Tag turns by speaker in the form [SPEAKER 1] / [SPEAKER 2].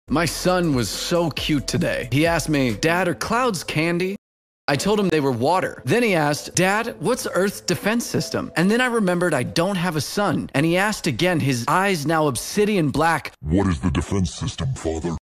[SPEAKER 1] My son was so cute today. He asked me, "Dad, are clouds candy?" I told him they were water. Then he asked, "Dad, what's Earth's defense system?" And then I remembered I don't have a son. And he asked again, his eyes now obsidian black,
[SPEAKER 2] "What is the defense system, father?"